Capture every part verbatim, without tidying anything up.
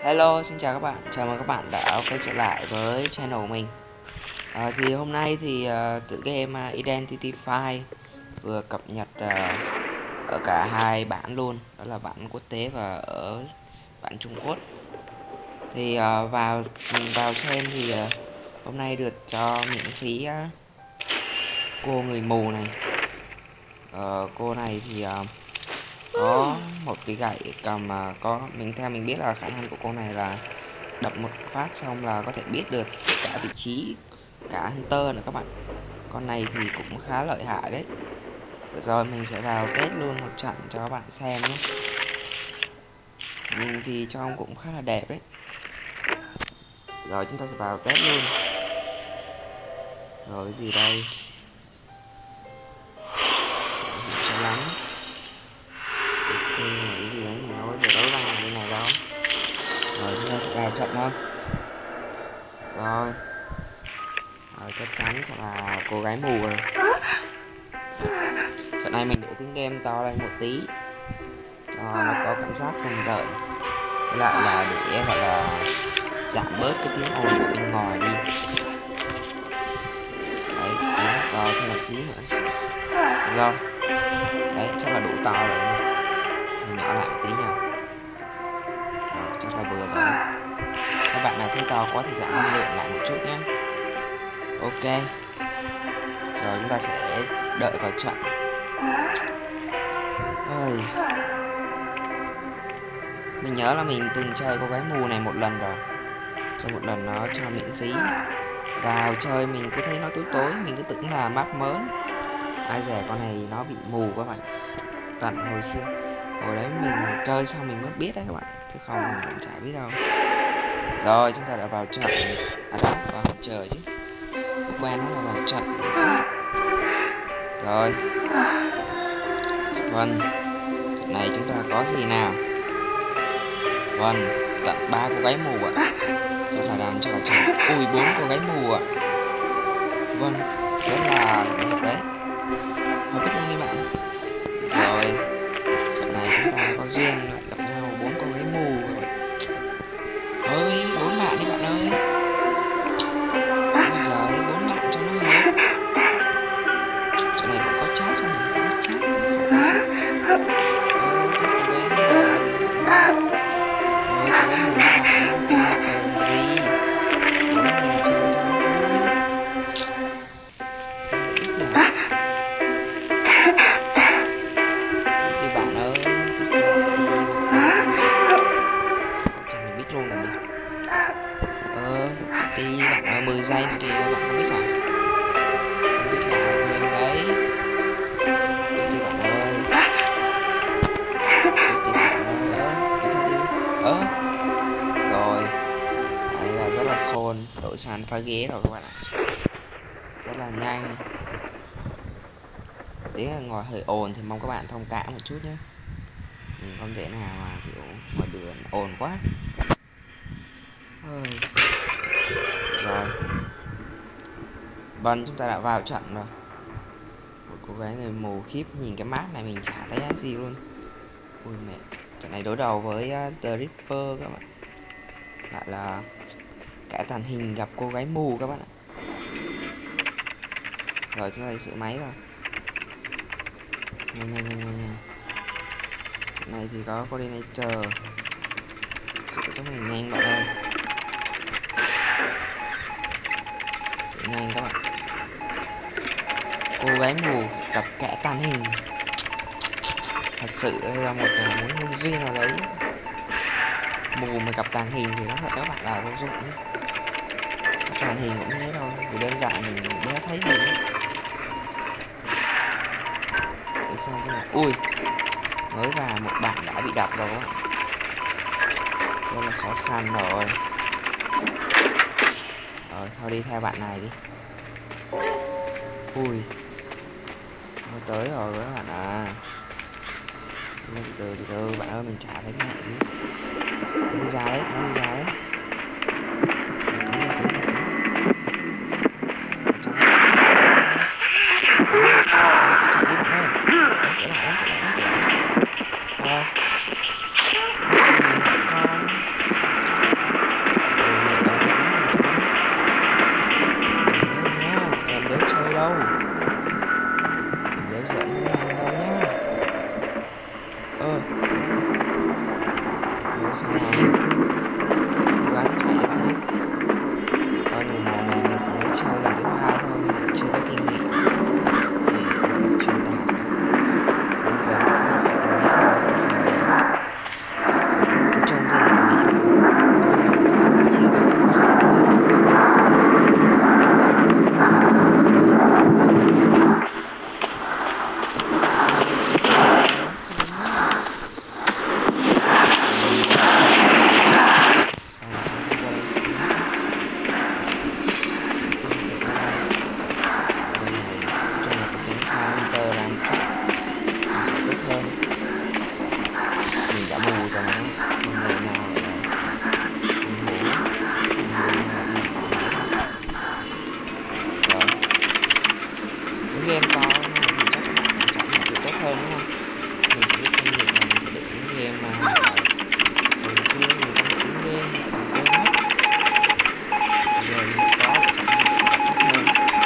Hello, xin chào các bạn, chào mừng các bạn đã quay trở lại với channel của mình. à, Thì hôm nay thì uh, tựa game uh, Identity Five vừa cập nhật uh, ở cả hai bản luôn, đó là bản quốc tế và ở bản Trung Quốc. Thì uh, vào mình vào xem thì uh, hôm nay được cho miễn phí uh, cô người mù này. uh, Cô này thì uh, có một cái gậy cầm, uh, có mình theo mình biết là khả năng của cô này là đập một phát xong là có thể biết được tất cả vị trí cả Hunter nữa các bạn. Con này thì cũng khá lợi hại đấy. Rồi mình sẽ vào test luôn một trận cho các bạn xem nhé. Nhìn thì trông cũng khá là đẹp đấy. Rồi chúng ta sẽ vào test luôn. Rồi cái gì đây? Cho lắm. Ok, cái gì đấy mình nói giờ đấu văng như này đó. Rồi chúng ta sẽ vào trận không? Rồi. Rồi chắc chắn sẽ là cô gái mù rồi. Trận này mình để tiếng game to lên một tí cho nó có cảm giác rùng rợn, với lại là để gọi là giảm bớt cái tiếng ồn ở bên ngoài đi. Đấy, tiếng to thêm một xí nữa. Rồi, đấy chắc là đủ to rồi nha. Mình nhỏ lại một tí nha. Rồi, chắc là vừa rồi. Các bạn nào thấy to quá thì giảm âm lượng lại một chút nhé. Ok. Rồi chúng ta sẽ đợi vào trận. Ôi, mình nhớ là mình từng chơi cô gái mù này một lần rồi. Cho một lần nó cho miễn phí. Vào chơi mình cứ thấy nó tối tối, mình cứ tưởng là map mới. Ai dè con này nó bị mù các bạn. Tận hồi xưa, hồi đấy mình chơi xong mình mới biết đấy các bạn, chứ không mình cũng chả biết đâu. Rồi chúng ta đã vào trận. À đó, vào chờ chứ, quen nó là vào trận. Rồi. Vâng, trận này chúng ta có gì nào? Vâng, tận ba cô gái mù ạ. Chắc là đang cho trận. Ui, bốn cô gái mù ạ. Vâng, rất là đẹp đấy. Không biết luôn đi bạn. Rồi, trận này chúng ta có duyên lại gặp nhau bốn cô gái mù rồi. Ơi, bốn bạn đi bạn ơi. Bây giờ bốn bạn cho nó hợp. Trận này cũng có chat không nhỉ? Không có chat. Ờ, cái cô gái mù. Ôi, cô gái mù bạn không biết cần gì. Bốn mình chơi cho nó vui. Biết nhỉ? Biết đi bạn ơi. Biết lại đi. Cho mình biết luôn là mình. Ờ, đi bạn ơi, mười giây nữa kìa, bạn không biết hả? Không biết là em đấy. Biết đi bạn ơi. Biết đi bạn ơi. Biết đi. Ờ. Rồi. Đấy là rất là khôn. Đội sàn phá ghế rồi các bạn ạ. Rất là nhanh. Tiếng ở ngoài hơi ồn thì mong các bạn thông cảm một chút nhé. Mình không thể nào mà kiểu ngoài đường ồn quá. Ôi. Rồi. Vâng, chúng ta đã vào trận rồi. Một cô gái người mù khiếp, nhìn cái map này mình chả thấy gì luôn. Ui mẹ, trận này đối đầu với uh, The Ripper các bạn. Lại là cả tàn hình gặp cô gái mù các bạn ạ. Rồi chúng ta đi sửa máy rồi. Nhanh nhanh nhanh nhanh nhanh. Trận này thì có coordinator. Sửa rất là nhanh bạn ơi. Sửa nhanh các bạn. Cô gái mù gặp kẻ tàn hình. Thật sự là một mối nhân duyên nào đấy. Mù mà gặp tàn hình thì nó thật các bạn là vô dụng ấy. Tàn hình cũng thế thôi, vì đơn giản mình đéo thấy gì ấy. Để xong cái này, ui, mới vào một bạn đã bị đập rồi. Rất là khó khăn rồi. Rồi thôi đi theo bạn này đi. Ui, nó tới rồi các bạn à. Từ từ từ từ bạn ơi, mình chả thấy mẹ gì. Nó đi ra đấy, nó đi ra đấy. Cứng rồi, cứng rồi, cứng. Chạy đi bạn ơi. Đóng cửa lại, đóng cửa lại, đóng cửa lại. Rồi. Con. cố gắng chạy các bạn nhé. Con này là mình mình cũng mới chơi lần thứ hai thôi, chưa có kinh nghiệm thì truyền đạt bây giờ mình sẽ máy rồi xong rồi trong thì mình chia ra game to này thì chắc các bạn cũng trải nghiệm được tốt hơn đúng không? Mình sẽ biết kinh nghiệm và mình sẽ để tiếng game mà hồi xưa mình không để tiếng game mình quên mất, giờ mình có để trải nghiệm tốt hơn.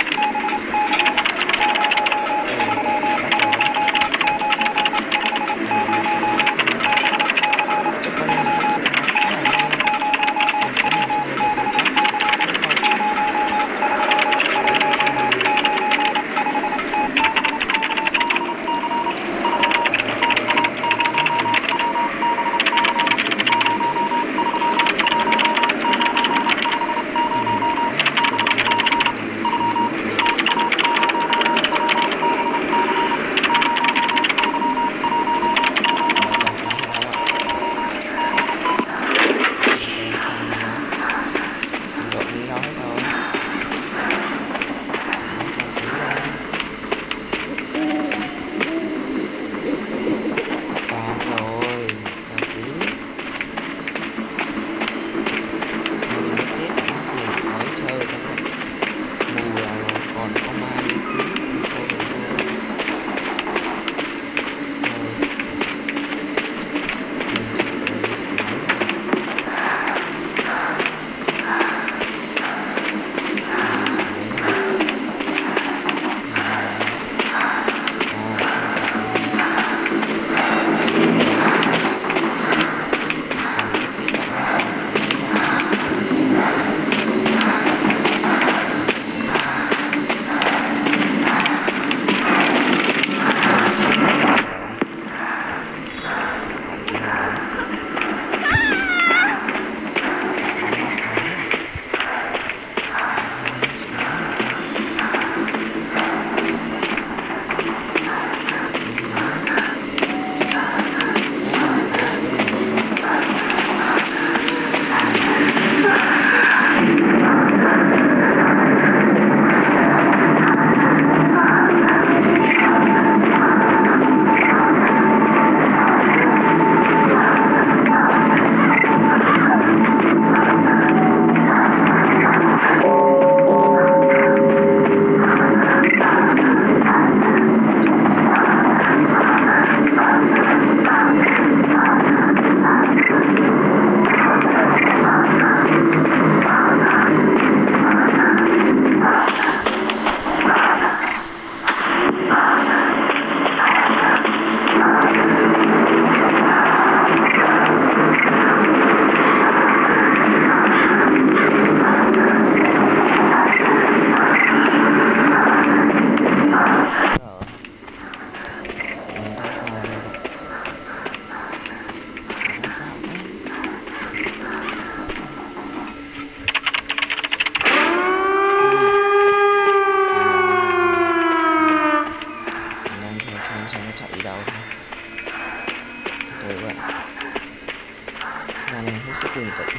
bình tĩnh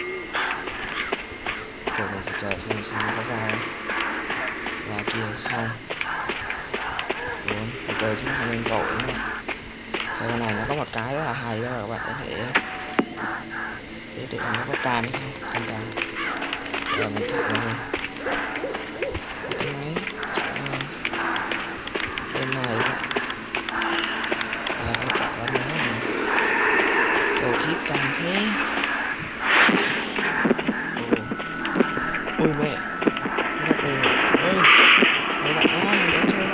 rồi mình sẽ chờ xem xem có ra ra kia không. Bốn từ từ chứ không nên vội nữa. Sau này nó có một cái rất là hay đó là các bạn có thể biết được nó có cam hay không, không cam. Giờ mình chạy ra cái máy bên này à, các bạn có máy này đồ khiếp cam thế. Ôi mẹ ôi mấy bạn ơi mình chơi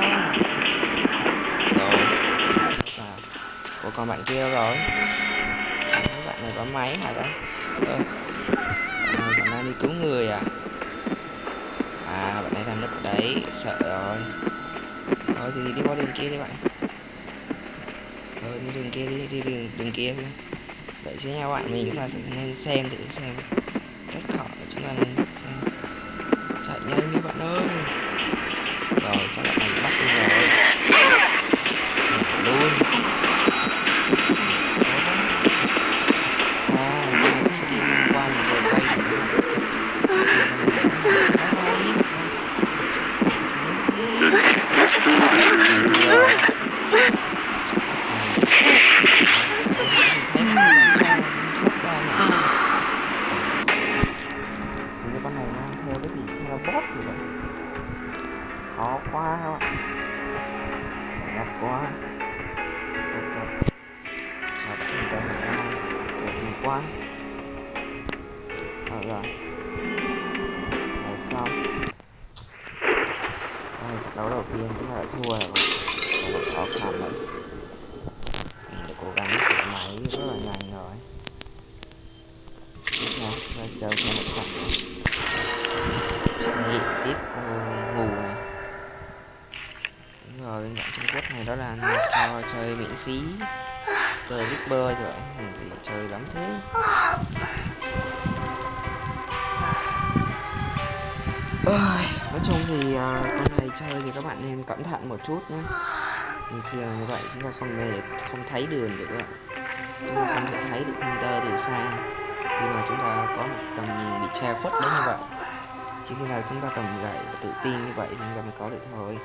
đâu rồi. Ủa còn bạn kia đâu rồi? Mấy bạn này bấm bấm máy hả ta? Ờ. À, bạn đang đi cứu người à? À, bạn ấy đang núp đấy, sợ rồi. Thôi thì đi qua đường kia đi bạn. Thôi đi đường kia đi, đi đường, đường kia thôi. Đợi xíu nha bạn, mình chúng ta sẽ nên xem thử xem cách họ chúng ta nên xem. Chạy nhanh đi bạn ơi. Rồi, chắc bạn này bắt luôn rồi. Chạy luôn. Con này nó theo cái gì theo bot thì vậy, khó quá các bạn, đẹp quá. Chào bạn mình tên là đẹp quá. Rồi rồi rồi xong. Đây, trận đấu đầu tiên chúng ta đã thua rồi, đây là khó khăn đấy. Mình đã cố gắng sửa máy rất là nhanh rồi. Tiếp theo chúng ta chơi thêm một trận nữa. Đây, tiếp con mù này. Đúng rồi, bên bản Trung Quốc này đó là cho chơi miễn phí, chơi biết bơi rồi, làm gì chơi lắm thế. Ôi, nói chung thì uh, con này chơi thì các bạn nên cẩn thận một chút nhé. Vì khi là như vậy chúng ta không thể không thấy đường được các bạn, chúng ta không thể thấy được Hunter từ xa khi mà chúng ta có một tầm nhìn bị che khuất đến như vậy. Chỉ khi nào chúng ta cầm gậy và tự tin như vậy thì chúng ta mới có được thôi.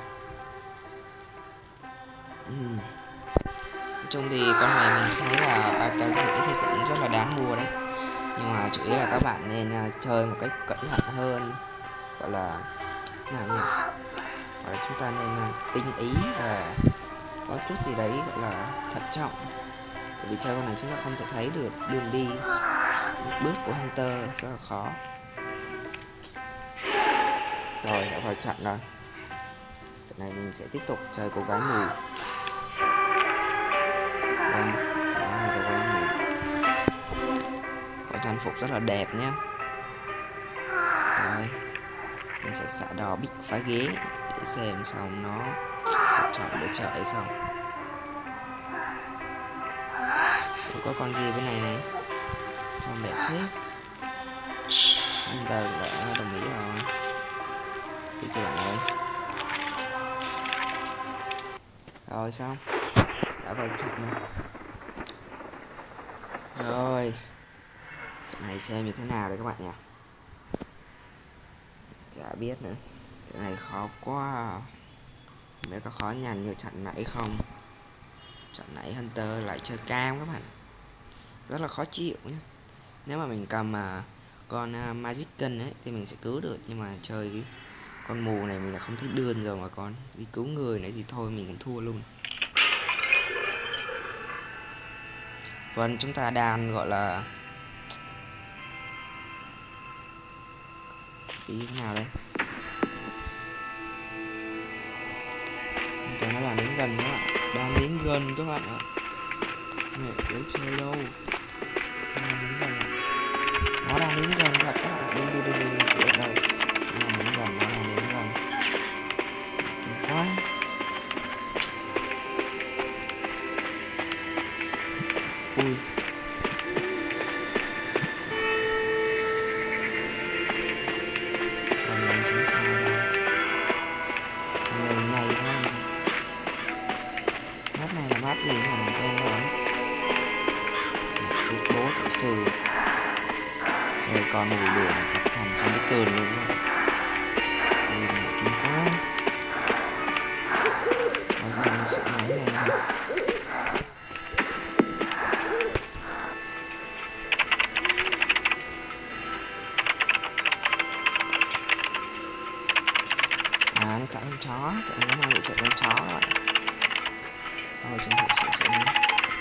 uhm. Nói chung thì con này mình thấy là ba k rưỡi thì cũng rất là đáng mua đấy, nhưng mà chủ yếu là các bạn nên uh, chơi một cách cẩn thận hơn, gọi là nào nhỉ, gọi là chúng ta nên uh, tinh ý và có chút gì đấy gọi là thận trọng, bởi vì chơi con này chúng ta không thể thấy được đường đi bước của Hunter, rất là khó. Rồi đã vào trận rồi, trận này mình sẽ tiếp tục chơi cô gái mù. Đây, cô gái mù có trang phục rất là đẹp nhé. Rồi mình sẽ xả đò bích phá ghế để xem xong nó chọn để chợ hay không. Ủa, có con gì bên này này trông đẹp thế. Anh ta đã đồng ý rồi, đi cho bạn ơi. Rồi xong, đã vào trận rồi. Rồi trận này xem như thế nào đấy các bạn nhỉ, chả biết nữa, trận này khó quá, không biết có khó nhằn như trận nãy không. Trận nãy Hunter lại chơi cam các bạn, rất là khó chịu nhé. Nếu mà mình cầm mà con uh, Magic Gun ấy thì mình sẽ cứu được, nhưng mà chơi cái con mù này mình là không thấy đường rồi, mà còn đi cứu người này thì thôi mình cũng thua luôn. Vâng, chúng ta đang gọi là đi thế nào đây, chúng ta nó là đến gần các bạn, đang đến gần các bạn ạ. Mẹ để chơi đâu, đang đến gần, nó đang đến gần thật các bạn. Đừng đừng đừng đừng sẽ đâu, nó đang đến gần, nó đang đến gần quá. Ui map gì mà mình quen rồi, chiếc bố tiểu sư chơi con mù đường thành không biết đường luôn. Ui mẹ kinh quá, ôi mình sợ máy này. À nó chạy con chó, chạy nó mang bị chạy con chó các bạn. Rồi trường hợp sự sự này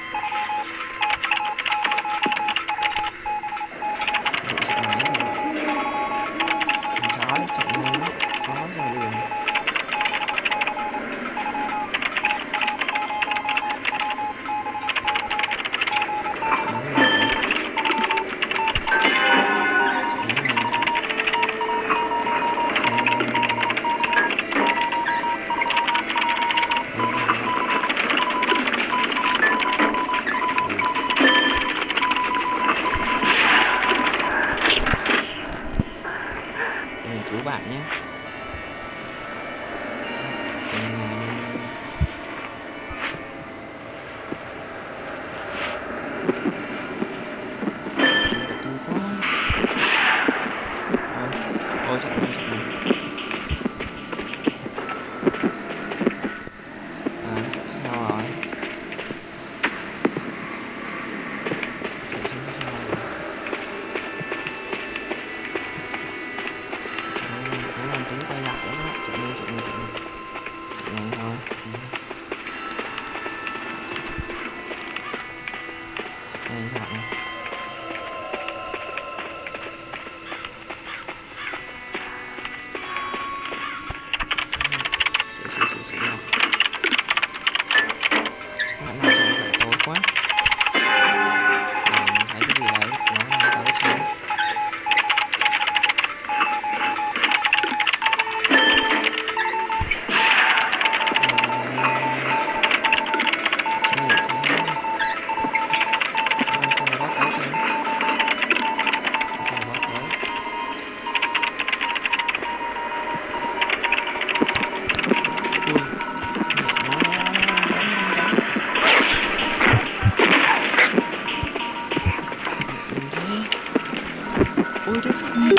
vụ sự máy rồi, con chó đấy chạy nhanh lắm, khó ra đường. Sự máy rồi. các bạn nhé. Ôi chạy lên chạy lên. À chạy sao rồi? Chạy trên sao rồi? Nó làm tính quay lại đó. Chạy lên chạy lên chạy lên. Chạy nhanh thôi. Chạy nhanh thôi. Ui đấy phải.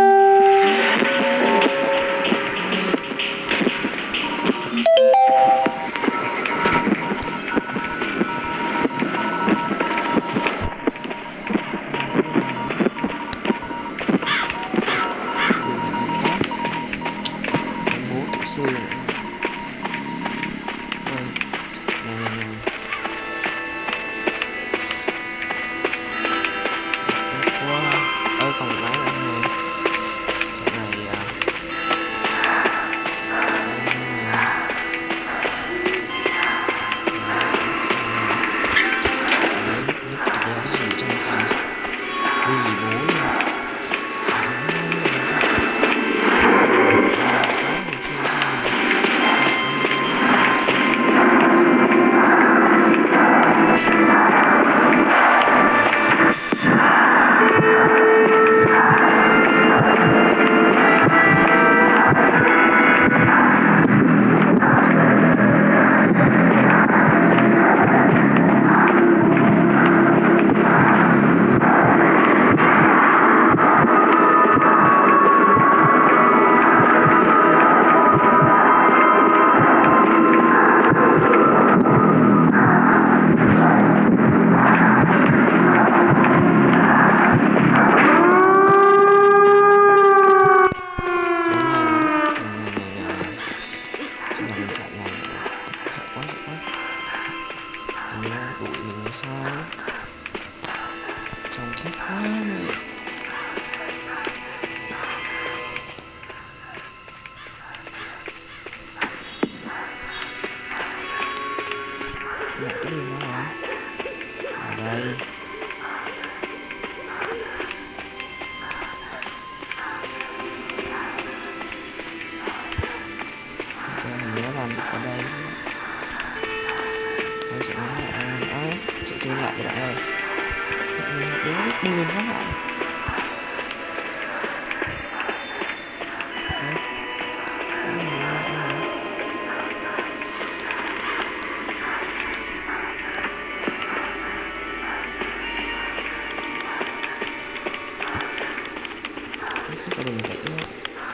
Lại cái đường đó hả? Ở đây. Ok, hình như nó làm được ở đây. Tôi sẽ nói lại đây. Ơ, chị chưa lại cho bạn ơi. Mình lại đéo biết đường các bạn. Có bình tĩnh nữa.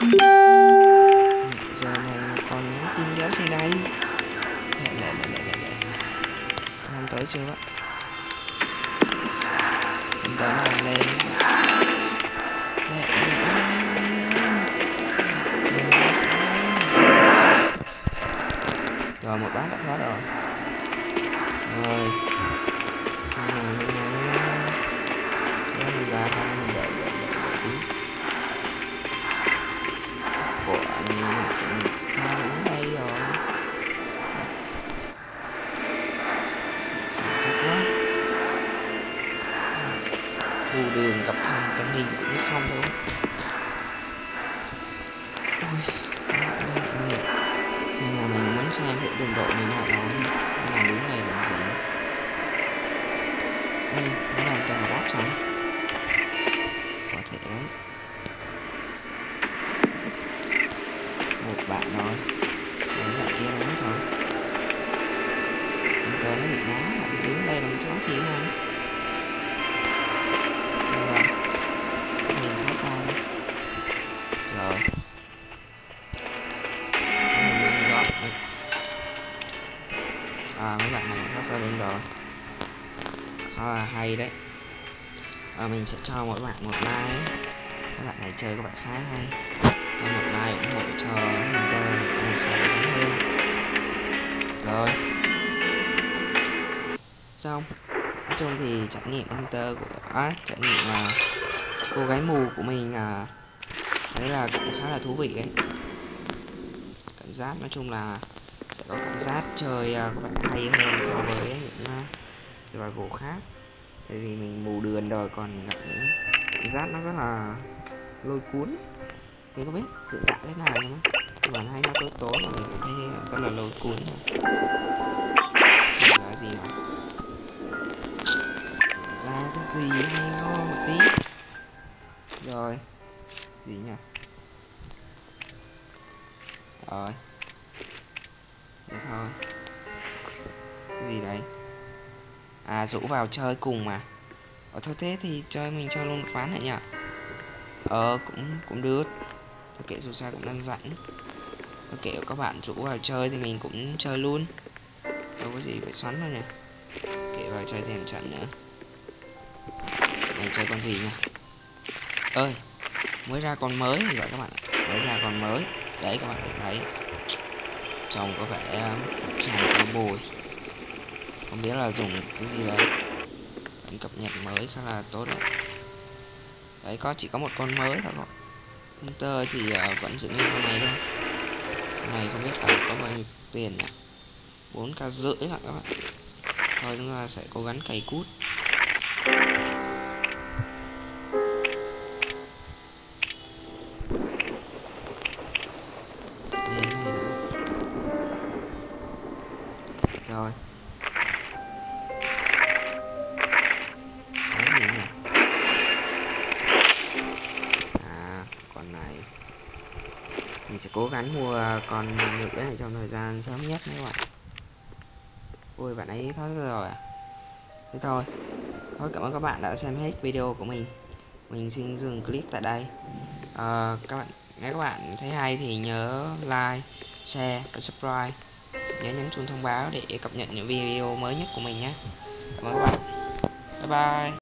Giờ này mà còn nhắn tin đéo gì đây. Lại lại lại lại lại làm tới chưa ạ? Mình tới làm lên. Lại lại rồi một bát đã thoát rồi. Rồi. Ra không mình đợi đợi đợi đợi tí. Của anh ta uống đây rồi. Chẳng thích quá. Khu đường gặp thằng tình hình cũng không đâu. Ui, đây ơi. Xem mà mình muốn xem hệ đồng đội mình nào đó làm đúng này làm gì. Ui, nó làm toàn bot xong. Có thể đấy. bạn rồi. Rồi bạn kia nó hết rồi. Hunter nó bị ná, bạn đứng đây làm chó gì mà. Đây rồi. Mình thoát xa rồi. Rồi. Mình gọn. À, mấy bạn này thoát xa luôn rồi. Khá là hay đấy. À, mình sẽ cho mỗi bạn một like. Các bạn này chơi các bạn khá hay. Cho một like ủng hộ cho Hunter có một số đánh hơn. Rồi. Xong. Nói chung thì trải nghiệm Hunter của à, trải nghiệm là cô gái mù của mình à, đấy là cũng khá là thú vị đấy. Cảm giác nói chung là sẽ có cảm giác chơi uh, các bạn hay hơn so với những uh, survival khác. Tại vì mình mù đường rồi còn gặp những cảm giác nó rất là lôi cuốn. Mình không biết diễn tả thế nào nhưng mà hay nó tối tối mà mình cũng thấy rất là lôi cuốn thôi. Là gì nào? Ra cái gì hay ho một tí. Rồi. Gì nhỉ? Rồi. Thế thôi. Cái gì đấy? À, rủ vào chơi cùng mà. Ờ thôi thế thì chơi mình chơi luôn một ván này nhỉ. Ờ cũng cũng được. Thôi kệ dù sao cũng đang rảnh. Thôi kệ các bạn rủ vào chơi thì mình cũng chơi luôn. Đâu có gì phải xoắn đâu nhỉ. Kệ vào chơi thêm trận nữa. Trận này chơi con gì nhỉ? Ơi, mới ra con mới thì gọi các bạn ạ. Mới ra con mới. Đấy các bạn thấy. Trông có vẻ chàng có bùi. Không biết là dùng cái gì đấy. Cập nhật mới khá là tốt đấy. Đấy có chỉ có một con mới thôi. Hunter thì uh, vẫn giữ nguyên con này thôi. Con này không biết là có bao nhiêu tiền nhỉ? bốn k rưỡi ạ các bạn. Thôi chúng ta sẽ cố gắng cày cút. Rồi. À, con này mình sẽ cố gắng mua con nữa này trong thời gian sớm nhất các bạn. Ui, bạn ấy thoát rồi à? Thế thôi. Thôi cảm ơn các bạn đã xem hết video của mình. Mình xin dừng clip tại đây. À, các bạn nếu các bạn thấy hay thì nhớ like, share và subscribe. Nhớ nhấn chuông thông báo để cập nhật những video mới nhất của mình nhé. Cảm ơn các bạn. Bye bye.